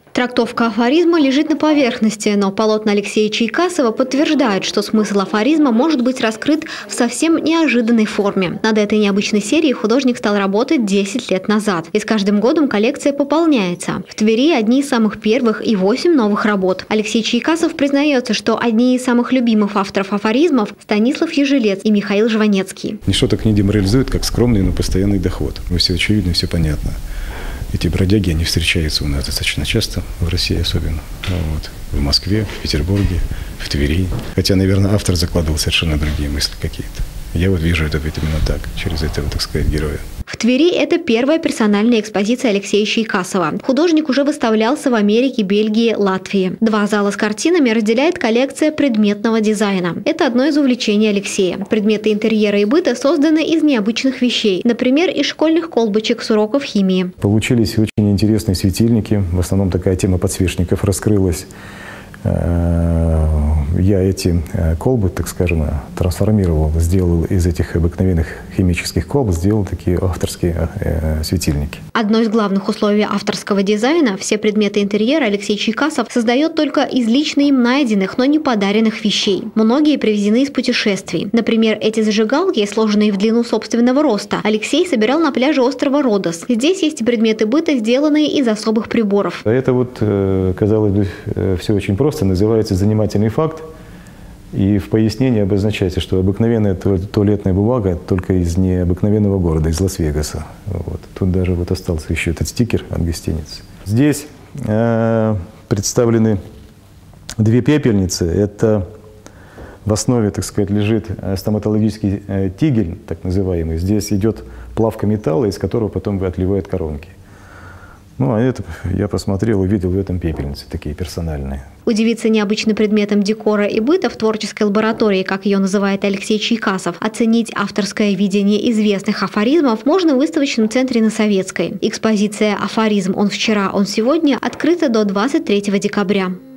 Трактовка афоризма лежит на поверхности, но полотна Алексея Чайкасова подтверждают, что смысл афоризма может быть раскрыт в совсем неожиданной форме. Над этой необычной серией художник стал работать 10 лет назад. И с каждым годом коллекция пополняется. В Твери одни из самых первых и 8 новых работ. Алексей Чайкасов признается, что одни из самых любимых авторов афоризмов – Станислав Ежелец и Михаил Жванецкий. Ничто так не деморализует, как скромный, но постоянный доход. Все очевидно, все понятно. Эти бродяги, они встречаются у нас достаточно часто, в России особенно. Вот. В Москве, в Петербурге, в Твери. Хотя, наверное, автор закладывал совершенно другие мысли какие-то. Я вот вижу это именно так, через этого, так сказать, героя. В Твери это первая персональная экспозиция Алексея Чайкасова. Художник уже выставлялся в Америке, Бельгии, Латвии. 2 зала с картинами разделяет коллекция предметного дизайна. Это одно из увлечений Алексея. Предметы интерьера и быта созданы из необычных вещей. Например, из школьных колбочек с уроков химии. Получились очень интересные светильники. В основном такая тема подсвечников раскрылась. Я эти колбы, так скажем, трансформировал, сделал из этих обыкновенных химических колб, сделал такие авторские светильники. Одно из главных условий авторского дизайна – все предметы интерьера Алексей Чайкасов создает только из лично им найденных, но не подаренных вещей. Многие привезены из путешествий. Например, эти зажигалки, сложенные в длину собственного роста, Алексей собирал на пляже острова Родос. Здесь есть предметы быта, сделанные из особых приборов. Это вот, казалось бы, все очень просто. Называется «Занимательный факт». И в пояснении обозначается, что обыкновенная туалетная бумага только из необыкновенного города, из Лас-Вегаса. Вот. Тут даже вот остался еще этот стикер от гостиницы. Здесь представлены 2 пепельницы. Это в основе, так сказать, лежит стоматологический тигель, так называемый. Здесь идет плавка металла, из которого потом отливают коронки. Ну, а это я посмотрел, увидел в этом пепельницы, такие персональные. Удивиться необычным предметом декора и быта в творческой лаборатории, как ее называет Алексей Чайкасов, оценить авторское видение известных афоризмов можно в выставочном центре на Советской. Экспозиция «Афоризм. Он вчера, он сегодня» открыта до 23 декабря.